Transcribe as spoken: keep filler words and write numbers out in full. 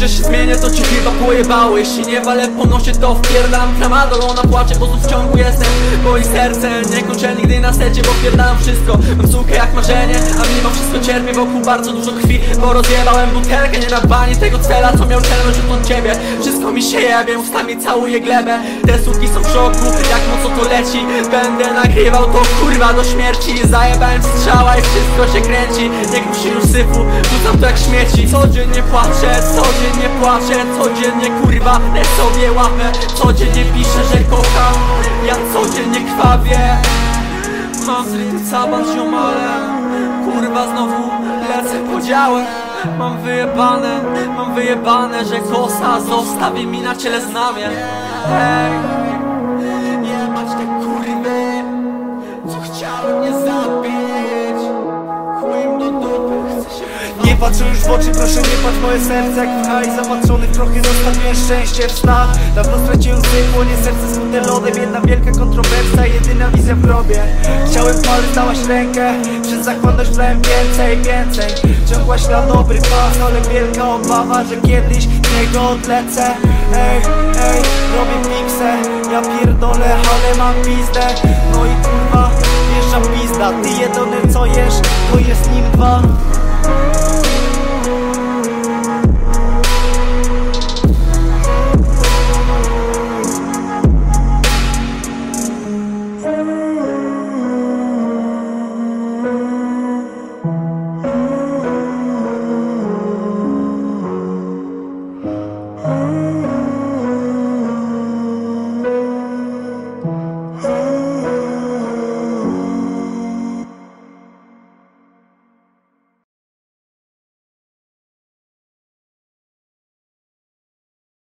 że się zmienię, to cię chyba pojebało. Jeśli nie walę po nosie, to wpierdalam tramadol. Ona płacze, bo tu w ciągu jestem. Boi serce, nie kończę nigdy na secie, bo wpierdalam wszystko. Mam sukę jak marzenie, a mimo wszystko cierpię. Wokół bardzo dużo krwi, bo rozjebałem butelkę. Nie na bani tego cela, co miał celność od ciebie. Wszystko mi się jebie, ustami całuję glebę. Te suki są w szoku, jak mocno to leci. Będę nagrywał to kurwa do śmierci. Zajebałem strzała i wszystko się kręci. Jak musi już syfu, rzucam to jak śmieci. Codziennie płaczę, codziennie płaczę. Codziennie kurwa, tę sobie łapę. Codziennie piszę, że kocham. Ja codziennie krwawię. Mam zryty caban z ziomalem. Kurwa znowu lecę po działę. Mam wyjebane, mam wyjebane, że kosa zostawi mi na ciele znamie. Hej, jebać te kurwy, co chciały mnie zabić. Chujem do dupy, chcę się wyjebać. Nie patrzę już w oczy, proszę nie patrz moje serce jak w haj zapatrzony w prochy, zostawiłem szczęście w snach. Dawno straciłem sypło, nie serce smutne lodem. Jedna wielka kontrowersja, jedyna wizja w grobie. Chciałem palec, dałaś rękę, przez zachłanność brałem więcej, więcej. Ciągła ślad dobry pas, ale wielka obawa, że kiedyś z niego odlecę. Ej, ej, robię piksę, ja pierdolę, ale mam pizdę. No i kurwa, wjeżdża pizda, ty jedyny co jesz, to jest nim dwa.